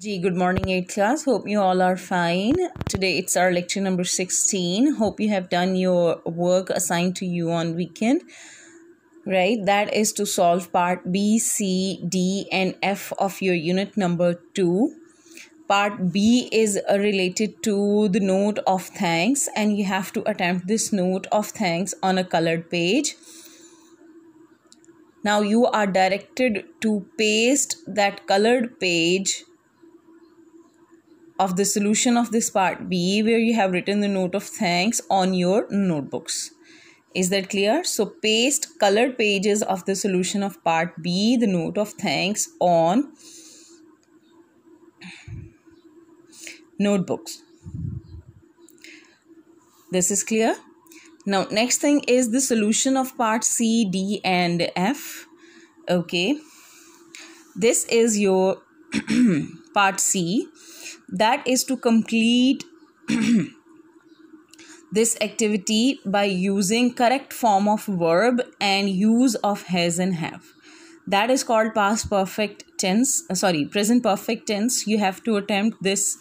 Good morning, 8th class. Hope you all are fine. Today it's our lecture number 16. Hope you have done your work assigned to you on weekend. Right, that is to solve part B, C, D and F of your unit number 2. Part B is related to the note of thanks, and you have to attempt this note of thanks on a colored page. Now you are directed to paste that colored page of the solution of this part B, where you have written the note of thanks, on your notebooks. Is that clear? So paste colored pages of the solution of part B, the note of thanks, on notebooks. This is clear. Now next thing is the solution of part C, D and F. Okay, this is your part C. That is to complete this activity by using correct form of verb and use of has and have. That is called past perfect tense. Present perfect tense. You have to attempt this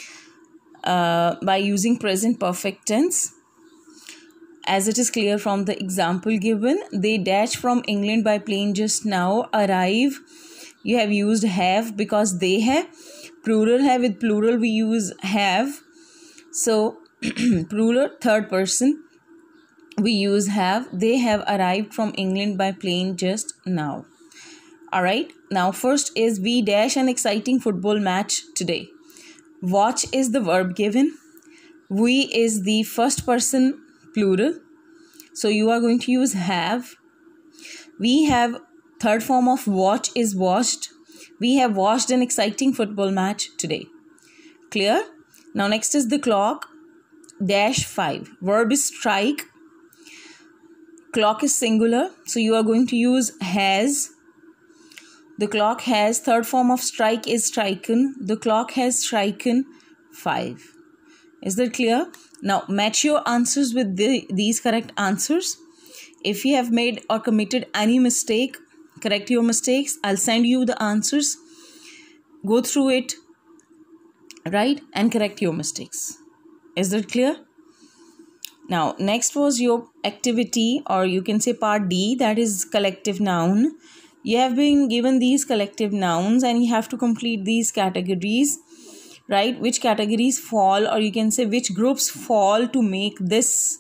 by using present perfect tense. As it is clear from the example given, they dash from England by plane just now. Arrive, you have used have because they have. Plural have, with plural we use have. So plural, third person, we use have. They have arrived from England by plane just now. Alright, now first is we dash an exciting football match today. Watch is the verb given. We is the first person plural. So you are going to use have. We have, third form of watch is watched. We have watched an exciting football match today. Clear? Now next is the clock. Dash 5. Verb is strike. Clock is singular. So you are going to use has. The clock has, third form of strike is striken. The clock has striken 5. Is that clear? Now match your answers with these correct answers. If you have made or committed any mistake, correct your mistakes. I'll send you the answers. Go through it, right, and correct your mistakes. Is that clear? Now next was your activity, or you can say part D, that is collective noun. You have been given these collective nouns and you have to complete these categories, right? Which categories fall, or you can say which groups fall to make this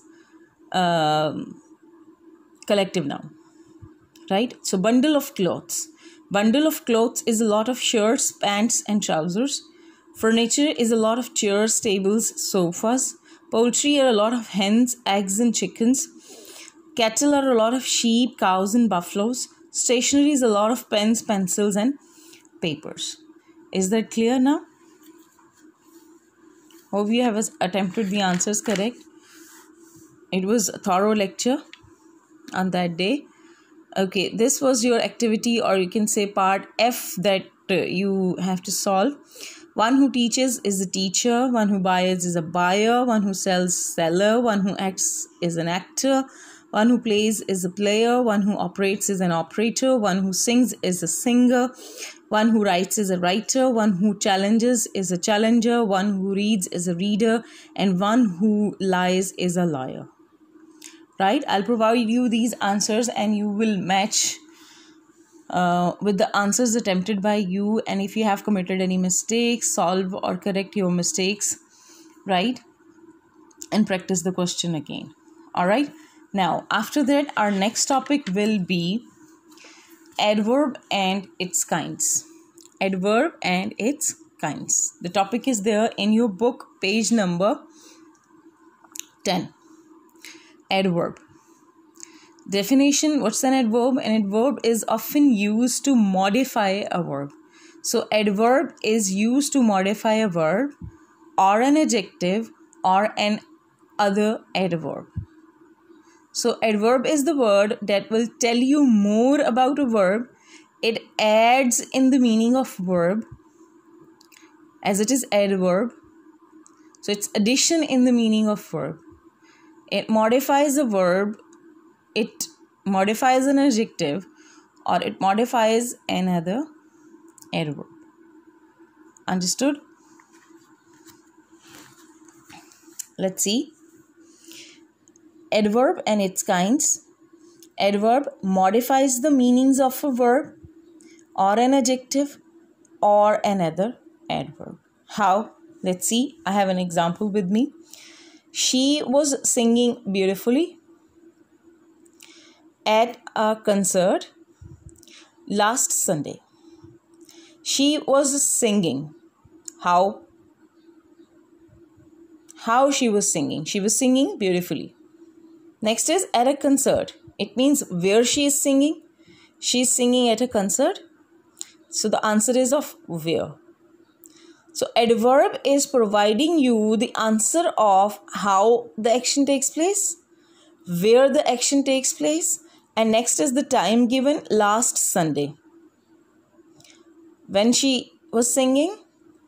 collective noun, right? So bundle of clothes. Bundle of clothes is a lot of shirts, pants and trousers. Furniture is a lot of chairs, tables, sofas. Poultry are a lot of hens, eggs and chickens. Cattle are a lot of sheep, cows and buffaloes. Stationery is a lot of pens, pencils and papers. Is that clear now? Hope you have attempted the answers correct. It was a thorough lecture on that day. Okay, this was your activity, or you can say part F, that you have to solve. One who teaches is a teacher. One who buys is a buyer. One who sells, seller. One who acts is an actor. One who plays is a player. One who operates is an operator. One who sings is a singer. One who writes is a writer. One who challenges is a challenger. One who reads is a reader. And one who lies is a liar. Right? I'll provide you these answers and you will match with the answers attempted by you. And if you have committed any mistakes, solve or correct your mistakes, right? And practice the question again. All right. Now, after that, our next topic will be adverb and its kinds. Adverb and its kinds. The topic is there in your book, page number 10. Adverb. Definition. What's an adverb? An adverb is often used to modify a verb. So adverb is used to modify a verb or an adjective or an other adverb. So adverb is the word that will tell you more about a verb. It adds in the meaning of verb, as it is adverb. So it's addition in the meaning of verb. It modifies a verb, it modifies an adjective, or it modifies another adverb. Understood? Let's see. Adverb and its kinds. Adverb modifies the meanings of a verb or an adjective or another adverb. How? Let's see. I have an example with me. She was singing beautifully at a concert last Sunday. She was singing. How? How she was singing? She was singing beautifully. Next is at a concert. It means where she is singing. She is singing at a concert. So the answer is of where. So adverb is providing you the answer of how the action takes place, where the action takes place, and next is the time given, last Sunday. When she was singing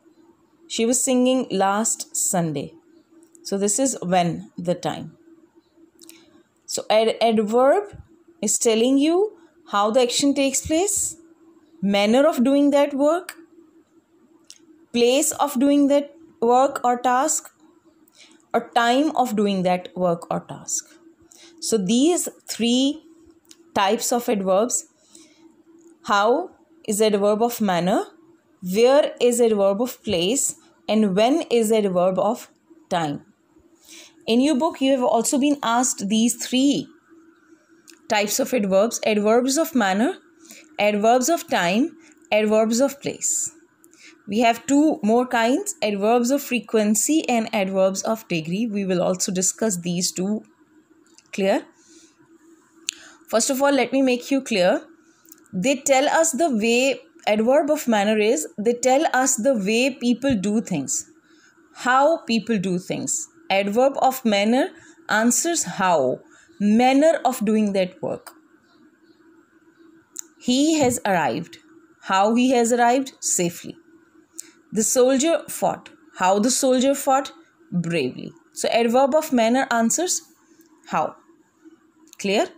last Sunday. So this is when, the time. So adverb is telling you how the action takes place, manner of doing that work, place of doing that work or task, or time of doing that work or task. So these three types of adverbs. How is adverb of manner, where is adverb of place, and when is adverb of time. In your book, you have also been asked these three types of adverbs: adverbs of manner, adverbs of time, adverbs of place. We have two more kinds: adverbs of frequency and adverbs of degree. We will also discuss these two. Clear? First of all, let me make you clear. They tell us the way, adverb of manner is, they tell us the way people do things, how people do things. Adverb of manner answers how, manner of doing that work. He has arrived. How he has arrived? Safely. The soldier fought. How the soldier fought? Bravely. So adverb of manner answers how. Clear?